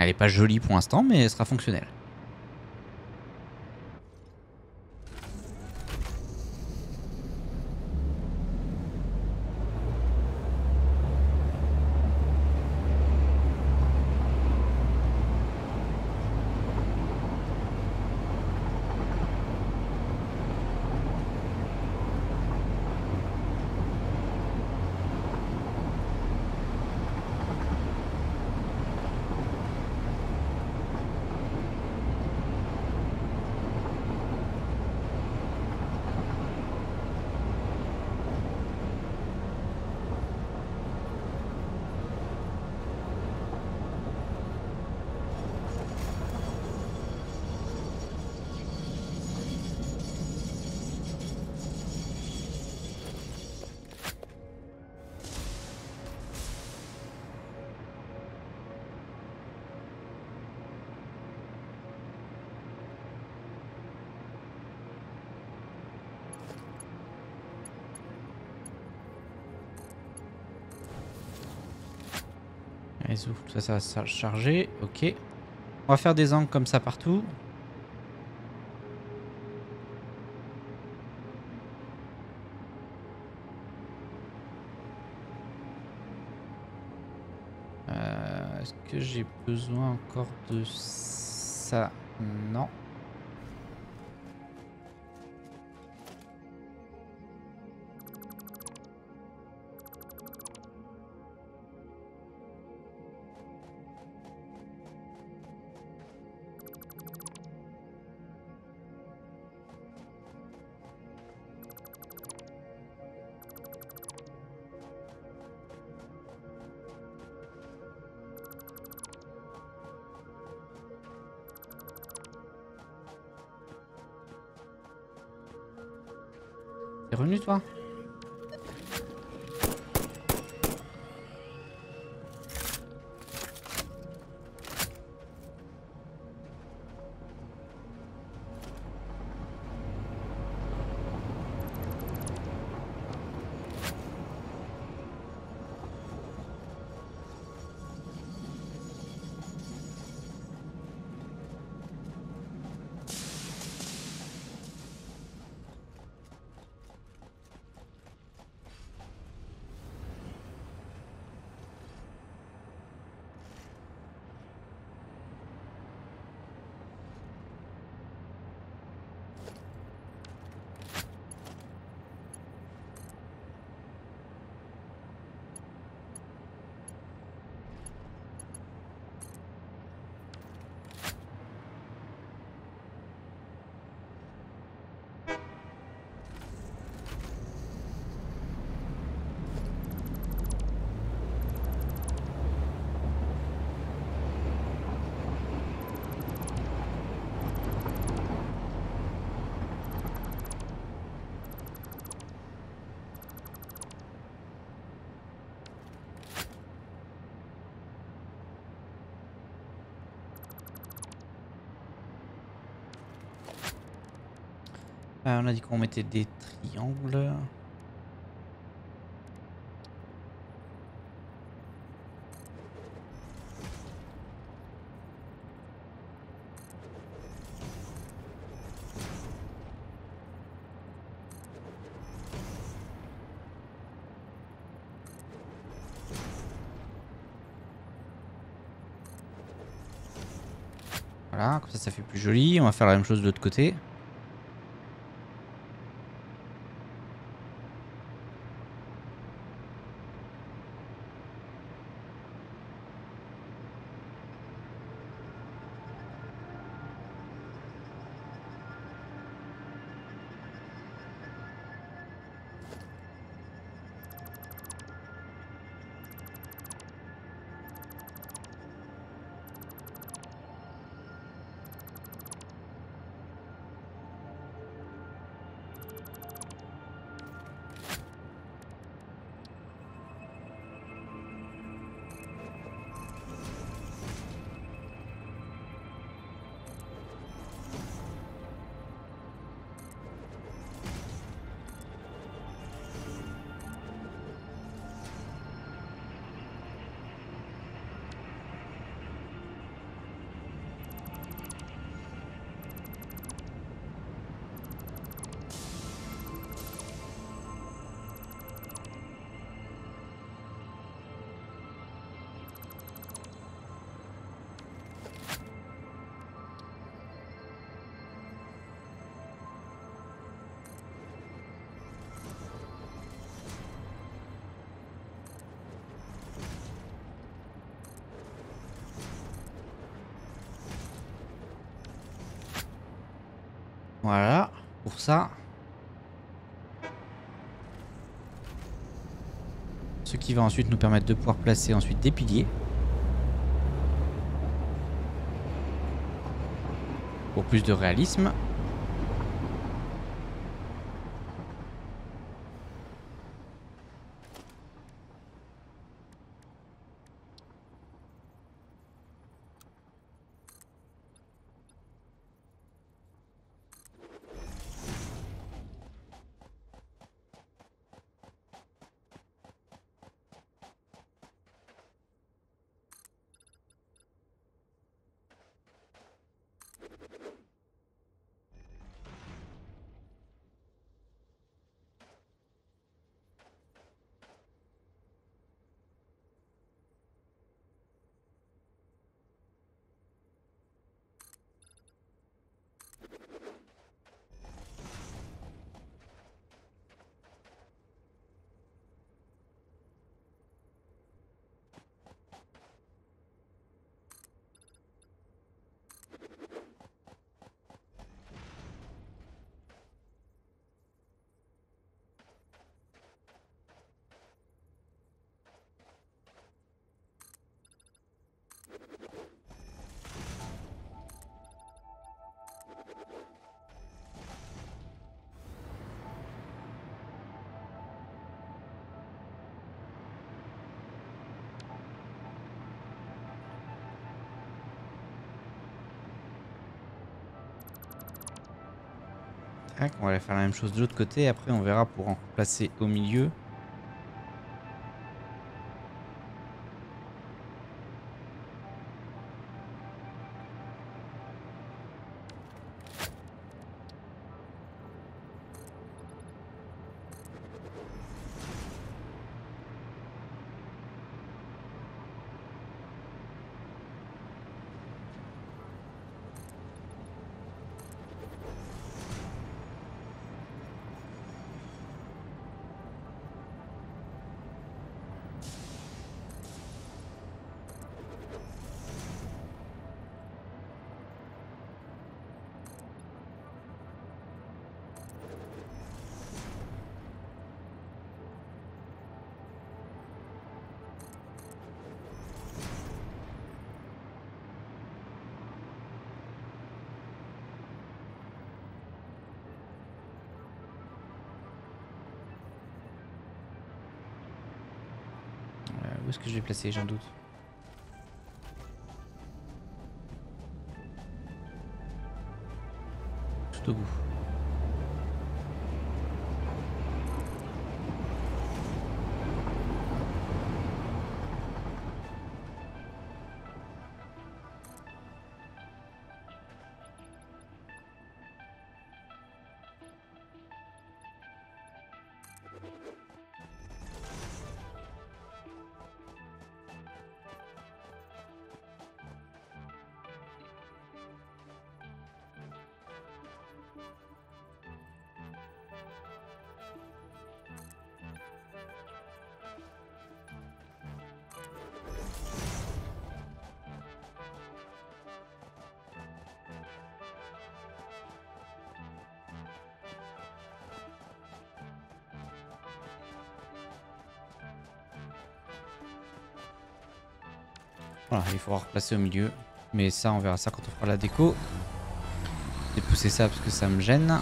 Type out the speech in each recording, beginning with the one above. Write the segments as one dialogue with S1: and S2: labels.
S1: Elle est pas jolie pour l'instant, mais elle sera fonctionnelle. Allez, souffle, ça va se charger. Ok. On va faire des angles comme ça partout. Est-ce que j'ai besoin encore de ça? Non. T'es revenu toi? On a dit qu'on mettait des triangles. Voilà, comme ça fait plus joli. On va faire la même chose de l'autre côté. Voilà, pour ça. Ce qui va ensuite nous permettre de pouvoir placer ensuite des piliers. Pour plus de réalisme. Tac, on va aller faire la même chose de l'autre côté. Après, on verra pour en placer au milieu. Où est-ce que je vais placer? J'ai un doute. Tout au bout. Voilà, il faudra replacer au milieu. Mais ça, on verra ça quand on fera la déco. Je vais pousser ça parce que ça me gêne.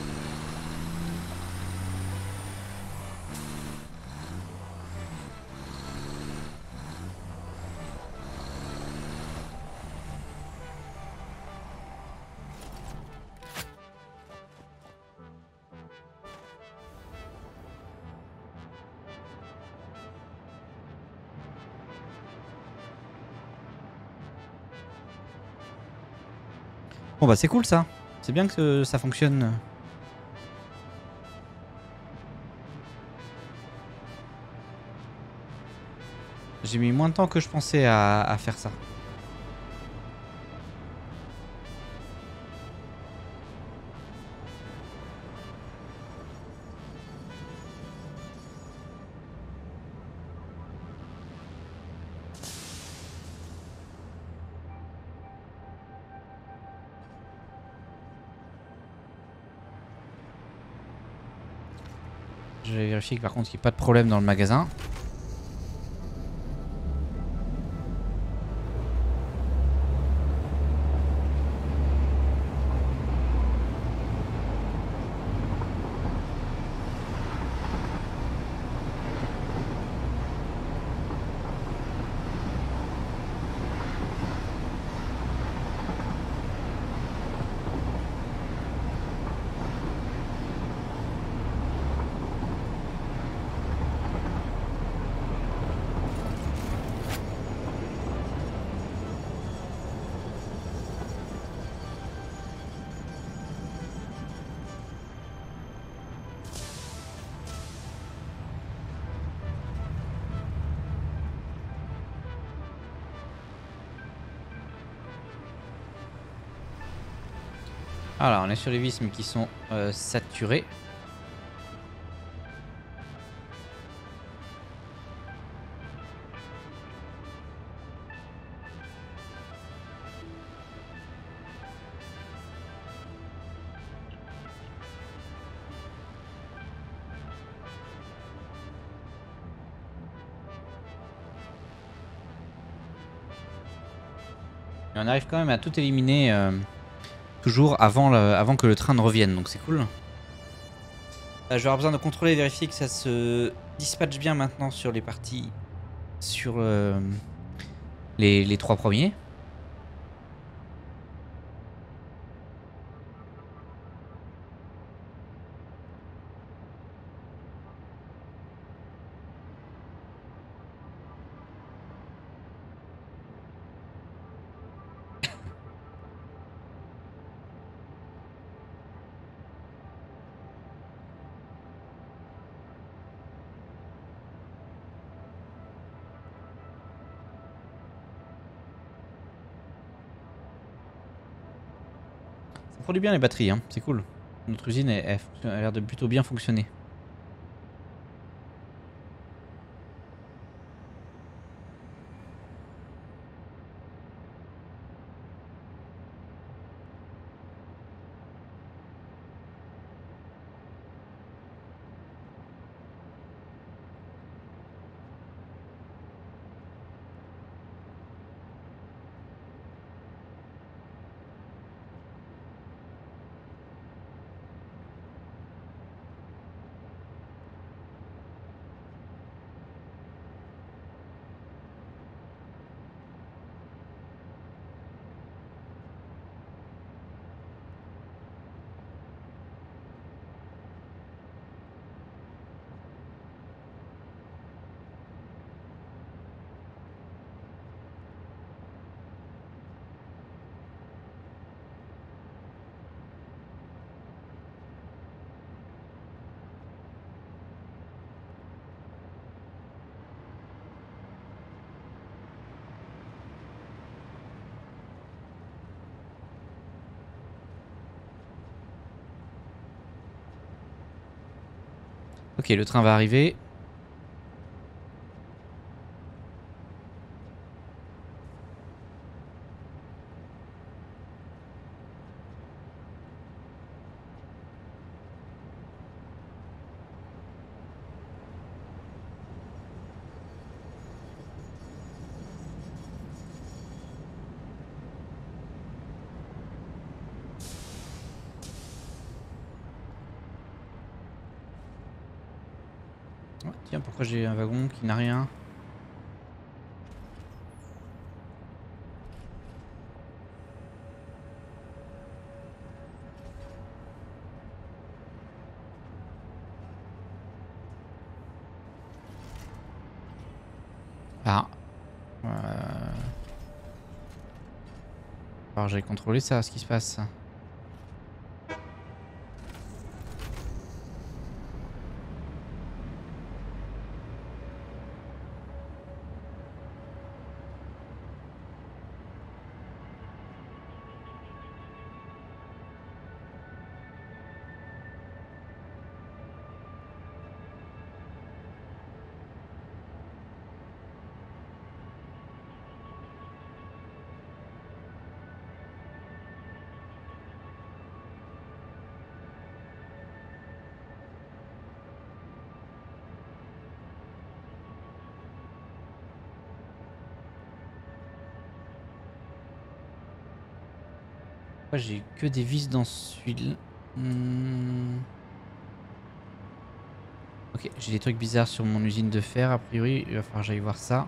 S1: Bon bah c'est cool ça. C'est bien que ça fonctionne. J'ai mis moins de temps que je pensais à faire ça. Je vais vérifier que par contre il n'y a pas de problème dans le magasin. Alors on est sur les vis mais qui sont saturées. Et on arrive quand même à tout éliminer toujours avant que le train ne revienne, donc c'est cool. Je vais avoir besoin de contrôler et vérifier que ça se dispatche bien maintenant sur les parties, sur les 3 premiers. Ça produit bien les batteries, hein, c'est cool. Notre usine a l'air de plutôt bien fonctionner. Ok, le train va arriver. Oh, tiens, pourquoi j'ai un wagon qui n'a rien? Ah. Alors j'ai contrôlé ça, ce qui se passe. Moi j'ai que des vis dans celui-là. Ok, j'ai des trucs bizarres sur mon usine de fer, a priori, il va falloir que j'aille voir ça.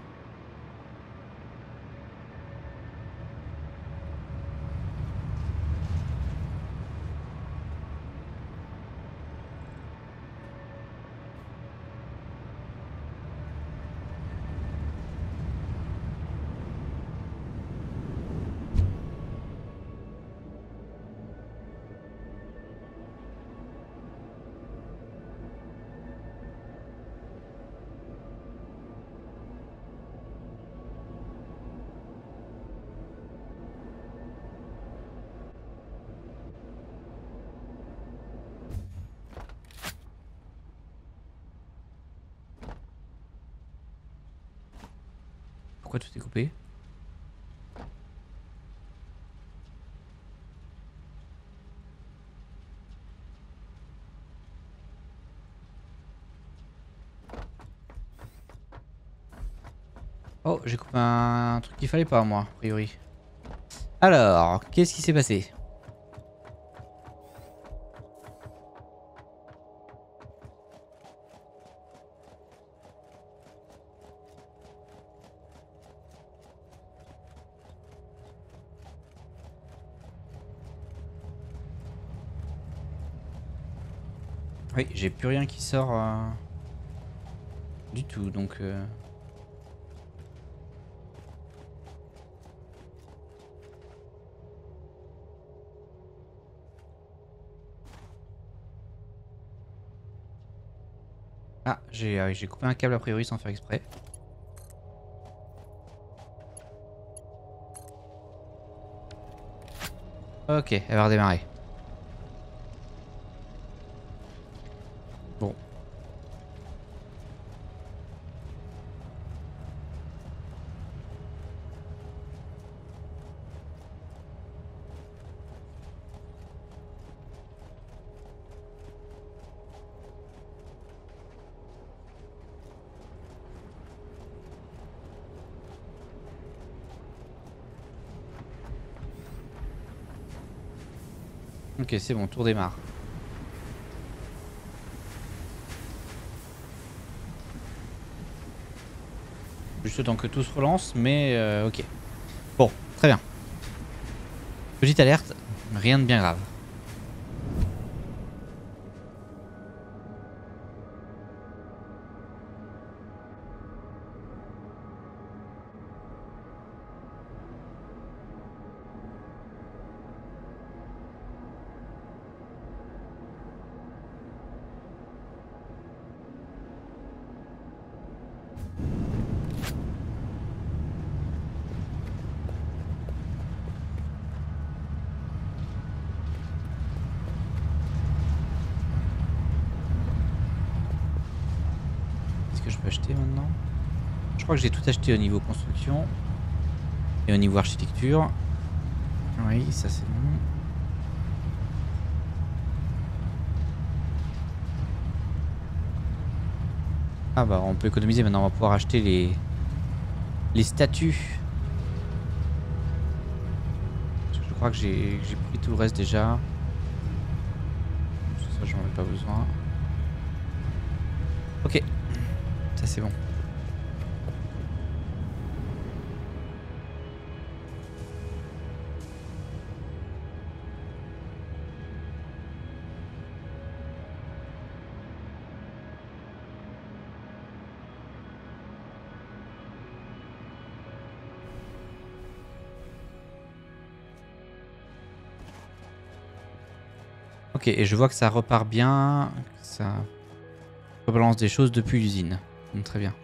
S1: Pourquoi tout est coupé? Oh, j'ai coupé un truc qu'il fallait pas, moi, a priori. Alors, qu'est-ce qui s'est passé? Oui, j'ai plus rien qui sort du tout, donc... Ah, j'ai coupé un câble a priori sans faire exprès. Ok, elle va redémarrer. Bon. Ok, c'est bon, tour démarre. Juste le temps que tout se relance, mais ok. Bon, très bien. Petite alerte, rien de bien grave. Qu'est-ce que je peux acheter maintenant? Je crois que j'ai tout acheté au niveau construction et au niveau architecture. Oui, ça c'est bon. Ah bah on peut économiser maintenant, on va pouvoir acheter les statues. Je crois que j'ai pris tout le reste déjà. Ça j'en ai pas besoin. Ok, ça c'est bon. Ok, et je vois que ça repart bien, ça rebalance des choses depuis l'usine. Très bien.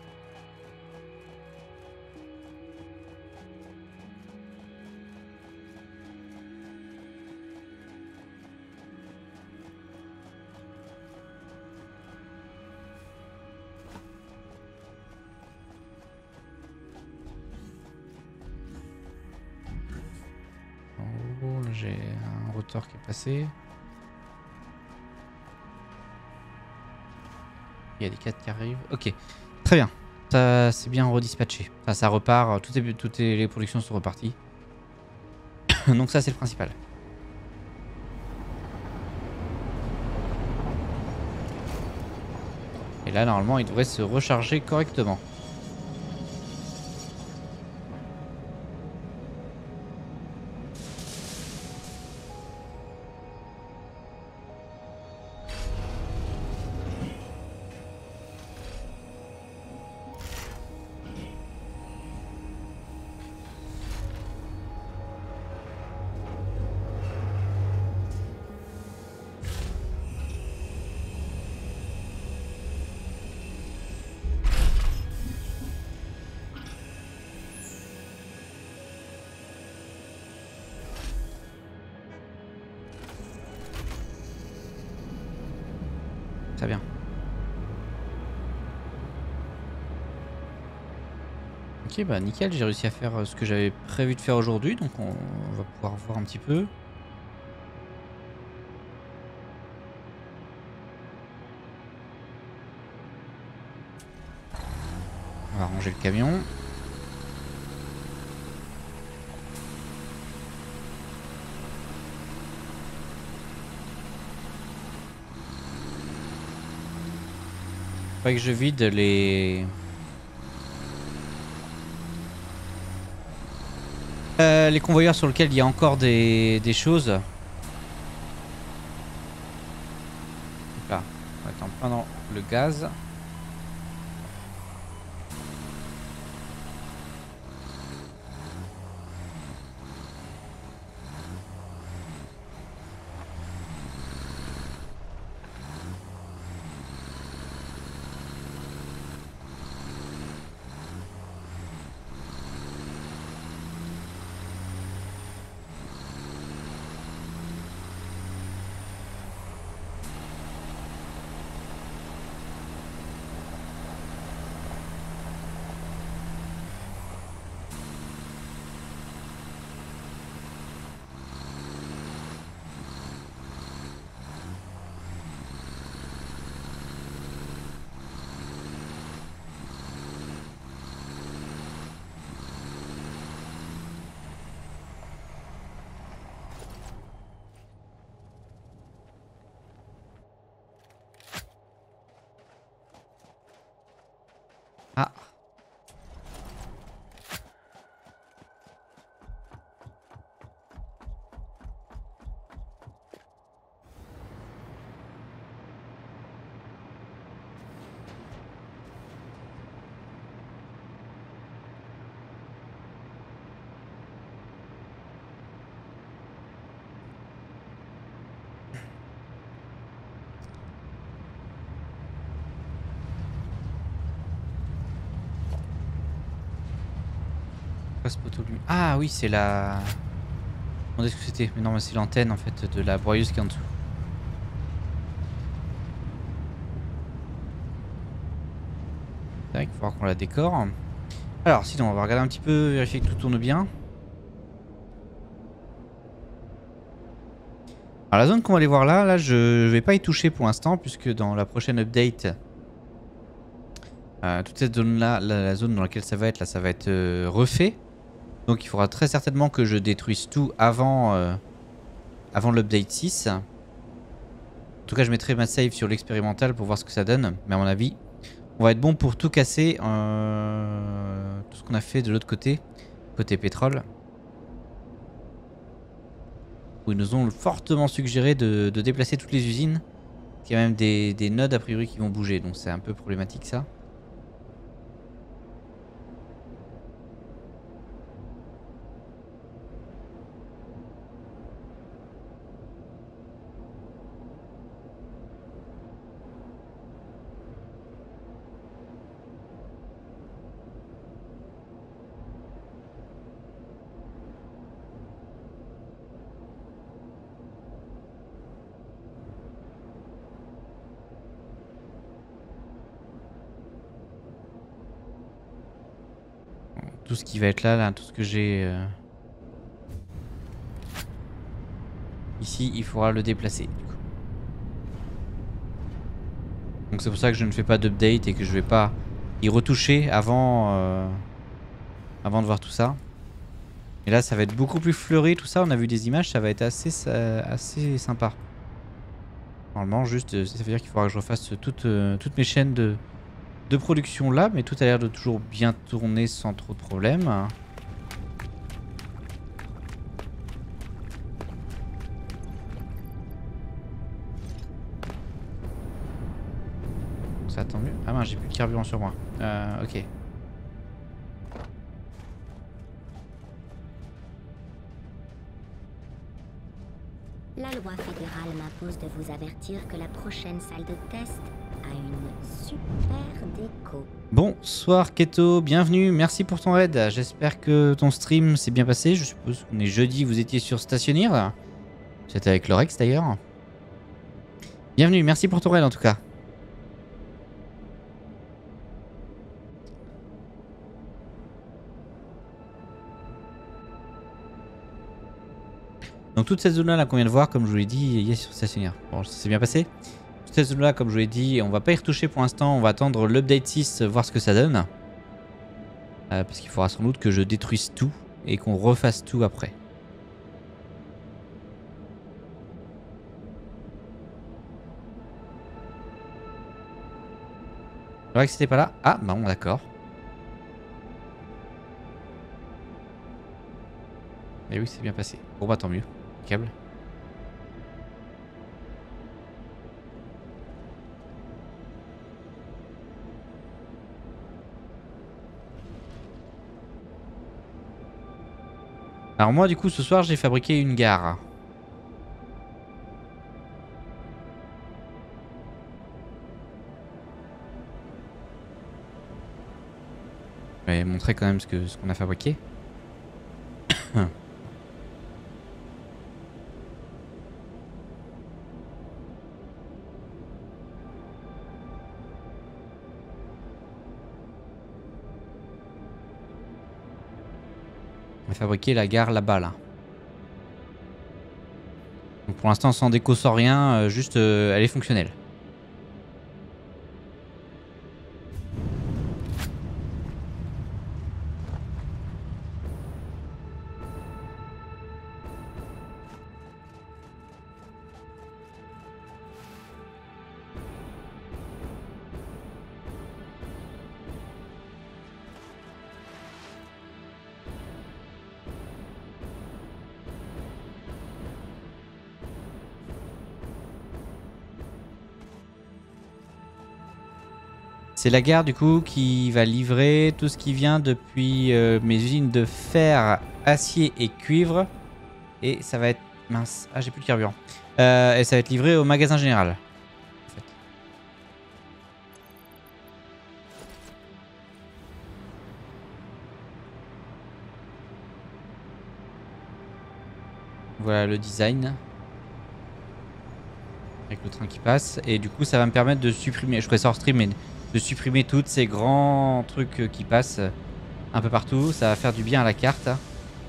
S1: Oh, là j'ai un rotor qui est passé. Il y a des 4 qui arrivent. Ok, très bien. Ça c'est bien redispatché. Enfin, ça repart. Toutes les productions sont reparties. Donc ça c'est le principal. Et là, normalement, il devrait se recharger correctement. Très bien. Ok, bah nickel, j'ai réussi à faire ce que j'avais prévu de faire aujourd'hui, donc on va pouvoir voir un petit peu. On va ranger le camion. Faudrait que je vide les convoyeurs sur lesquels il y a encore des choses. Donc là, on va être en plein dans le gaz. Ah. Quoi ce poteau lui? Ah oui, c'est la... Je me demandais ce que c'était. Mais non, mais c'est l'antenne en fait de la broyeuse qui est en dessous. C'est vrai qu'il faudra qu'on la décore. Alors sinon, on va regarder un petit peu, vérifier que tout tourne bien. Alors la zone qu'on va aller voir là, je vais pas y toucher pour l'instant puisque dans la prochaine update, toute cette zone là, la zone dans laquelle ça va être, là, ça va être refait. Donc il faudra très certainement que je détruise tout avant, avant l'update 6. En tout cas, je mettrai ma save sur l'expérimental pour voir ce que ça donne. Mais à mon avis, on va être bon pour tout casser. Tout ce qu'on a fait de l'autre côté, côté pétrole. Où ils nous ont fortement suggéré de déplacer toutes les usines. Il y a même des nodes a priori qui vont bouger. Donc c'est un peu problématique ça. Tout ce qui va être là, tout ce que j'ai ici, il faudra le déplacer. Du coup. Donc c'est pour ça que je ne fais pas d'update et que je vais pas y retoucher avant, avant de voir tout ça. Et là, ça va être beaucoup plus fleuri tout ça. On a vu des images, ça va être assez sympa. Normalement, juste, ça veut dire qu'il faudra que je refasse toutes mes chaînes de production là, mais tout a l'air de toujours bien tourner sans trop de problèmes. Ça tant mieux. Ah mince, j'ai plus de carburant sur moi. Ok.
S2: La loi fédérale m'impose de vous avertir que la prochaine salle de test a une super déco.
S1: Bonsoir Keto, bienvenue, merci pour ton raid. J'espère que ton stream s'est bien passé. Je suppose qu'on est jeudi, vous étiez sur Stationneer. C'était avec Lorex d'ailleurs. Bienvenue, merci pour ton raid en tout cas. Donc toute cette zone là qu'on vient de voir, comme je vous l'ai dit, il y a sur Stationneer. Bon, ça s'est bien passé. Toute cette zone là, comme je vous l'ai dit, on va pas y retoucher pour l'instant. On va attendre l'update 6, voir ce que ça donne. Parce qu'il faudra sans doute que je détruise tout et qu'on refasse tout après. C'est vrai que c'était pas là. Ah, bah bon, d'accord. Et oui, c'est bien passé. Bon, bah tant mieux. Câble. Alors moi, du coup, ce soir, j'ai fabriqué une gare. Je vais montrer quand même ce qu'on a fabriqué. On va fabriquer la gare là-bas, là. Donc pour l'instant, sans déco, sans rien, juste elle est fonctionnelle. C'est la gare du coup qui va livrer tout ce qui vient depuis mes usines de fer, acier et cuivre. Et ça va être... Mince, ah j'ai plus de carburant. Et ça va être livré au magasin général. En fait. Voilà le design. Avec le train qui passe. Et du coup ça va me permettre de supprimer... Je ferai ça hors stream mais... de supprimer tous ces grands trucs qui passent un peu partout. Ça va faire du bien à la carte. Et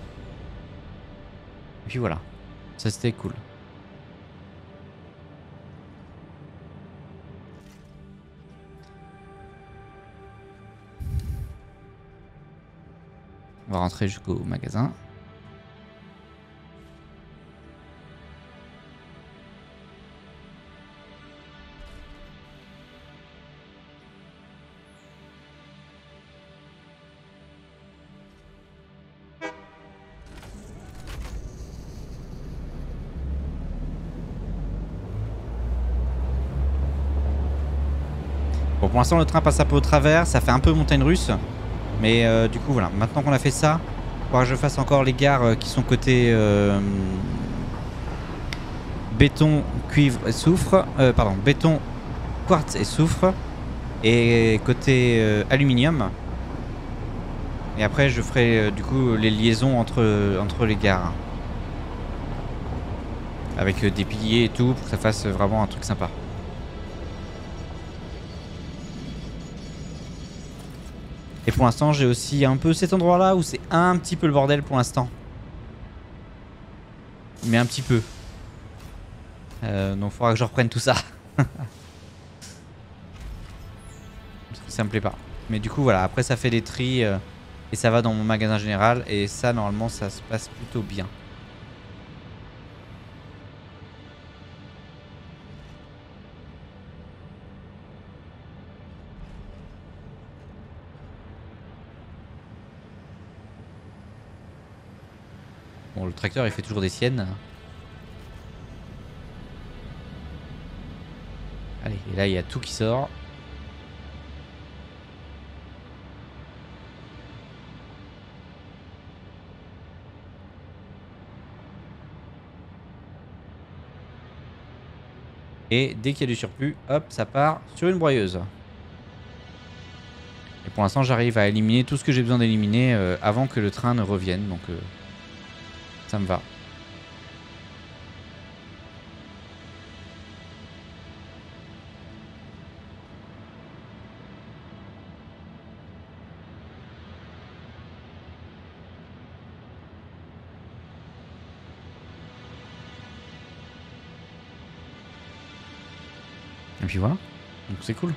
S1: puis voilà. Ça c'était cool. On va rentrer jusqu'au magasin. Bon, pour l'instant, le train passe un peu au travers. Ça fait un peu montagne russe. Mais du coup, voilà. Maintenant qu'on a fait ça, il faudra que je fasse encore les gares qui sont côté béton, cuivre et soufre. Pardon, béton, quartz et soufre. Et côté aluminium. Et après, je ferai du coup les liaisons entre les gares. Avec des piliers et tout pour que ça fasse vraiment un truc sympa. Et pour l'instant, j'ai aussi un peu cet endroit là où c'est un petit peu le bordel pour l'instant. Mais un petit peu. Donc il faudra que je reprenne tout ça. Parce que ça me plaît pas. Mais du coup voilà, après ça fait des tris et ça va dans mon magasin général. Et ça normalement ça se passe plutôt bien. Bon, le tracteur il fait toujours des siennes. Allez, et là il y a tout qui sort. Et dès qu'il y a du surplus, hop, ça part sur une broyeuse. Et pour l'instant, j'arrive à éliminer tout ce que j'ai besoin d'éliminer avant que le train ne revienne. Donc ça me va. Et puis voilà. Donc c'est cool.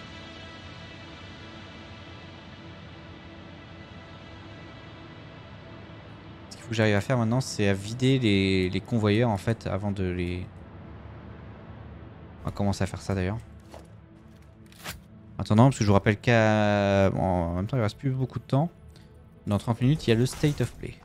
S1: Ce qu'il faut que j'arrive à faire maintenant, c'est à vider les convoyeurs en fait avant de les... On va commencer à faire ça d'ailleurs. Attendant, parce que je vous rappelle qu'à... Bon, en même temps, il reste plus beaucoup de temps. Dans 30 minutes, il y a le State of Play.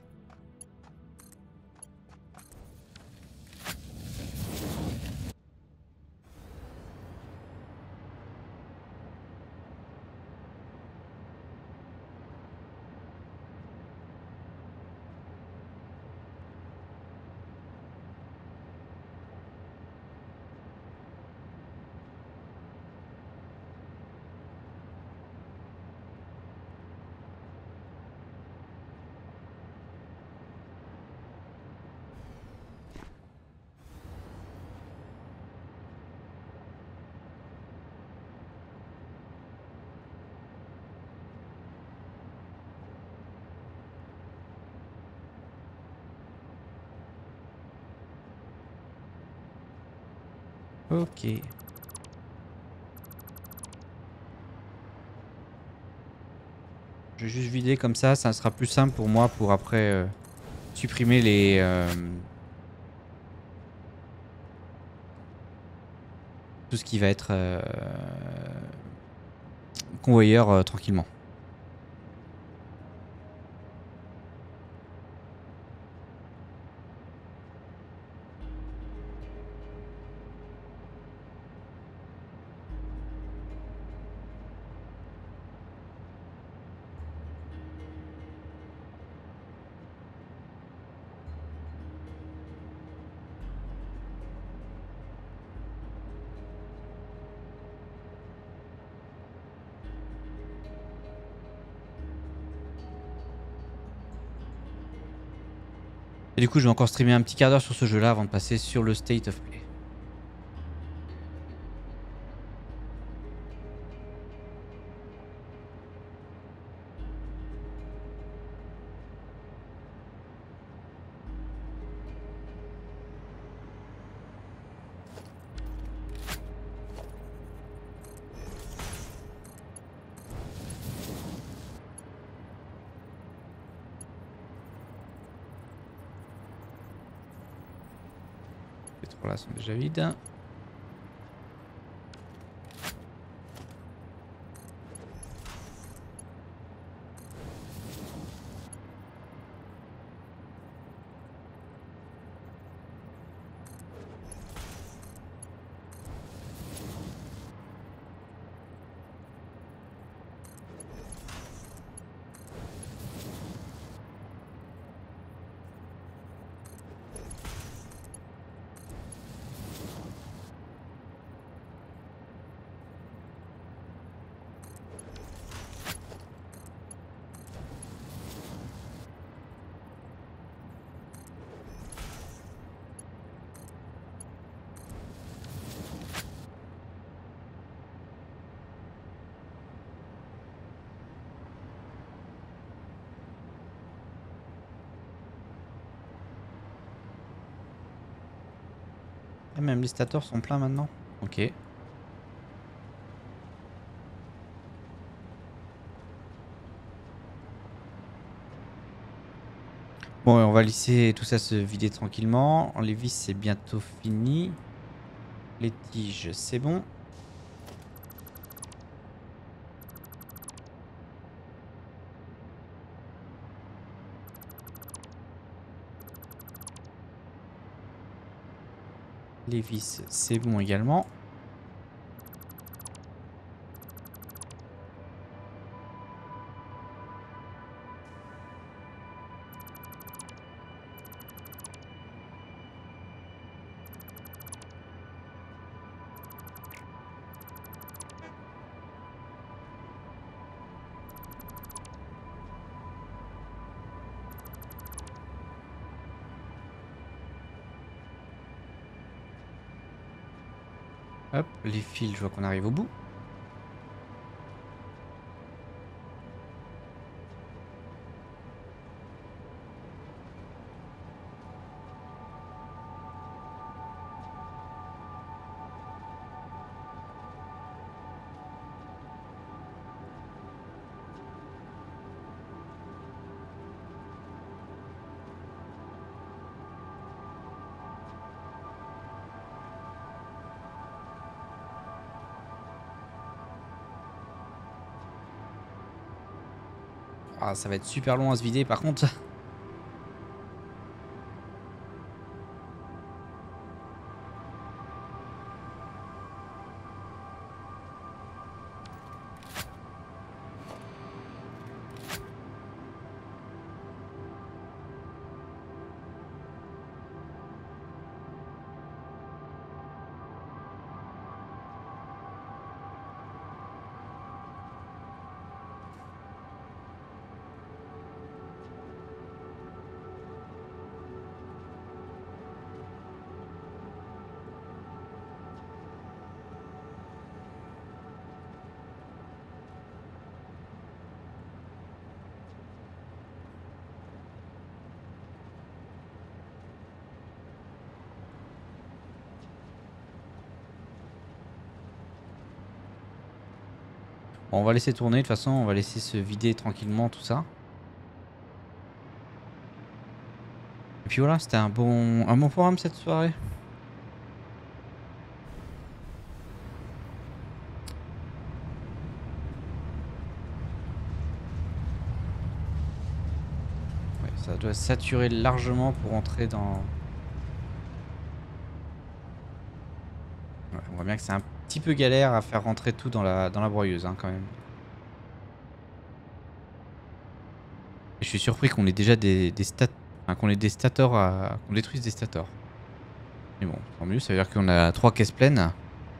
S1: Ok. Je vais juste vider comme ça sera plus simple pour moi pour après supprimer les... tout ce qui va être convoyeur tranquillement. Et du coup, je vais encore streamer un petit quart d'heure sur ce jeu-là avant de passer sur le State of Play. Les trois là sont déjà vides. Et même les stators sont pleins maintenant. Ok. Bon, on va laisser tout ça se vider tranquillement. Les vis, c'est bientôt fini. Les tiges, c'est bon. Les vis, c'est bon également. Hop, les fils, je vois qu'on arrive au bout. Ah, ça va être super long à se vider par contre. Bon, on va laisser tourner, de toute façon, on va laisser se vider tranquillement tout ça. Et puis voilà, c'était un bon programme cette soirée. Ouais, ça doit saturer largement pour entrer dans... Ouais, on voit bien que c'est un petit peu galère à faire rentrer tout dans la broyeuse hein, quand même. Et je suis surpris qu'on ait déjà des stats... Enfin, qu'on ait des stators à... qu'on détruise des stators. Mais bon, tant mieux, ça veut dire qu'on a 3 caisses pleines.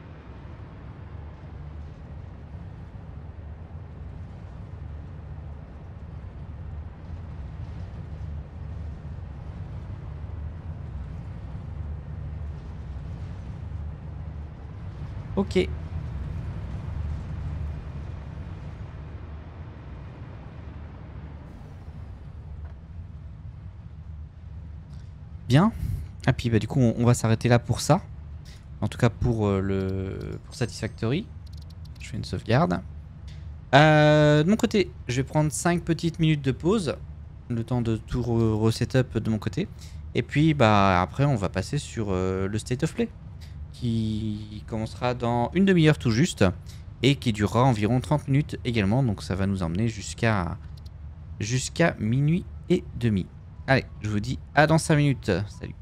S1: Ok. Bien. Ah puis bah du coup on va s'arrêter là pour ça. En tout cas pour pour Satisfactory. Je fais une sauvegarde. De mon côté, je vais prendre 5 petites minutes de pause. Le temps de tout resetup de mon côté. Et puis bah après on va passer sur le State of Play. Qui commencera dans une demi-heure tout juste. Et qui durera environ 30 minutes également. Donc ça va nous emmener jusqu'à minuit et demi. Allez, je vous dis à dans 5 minutes. Salut.